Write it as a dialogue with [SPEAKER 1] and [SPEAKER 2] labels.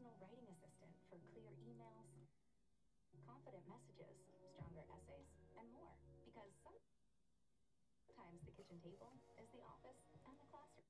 [SPEAKER 1] personal writing assistant for clear emails, confident messages, stronger essays, and more. Because sometimes the kitchen table is the office and the classroom.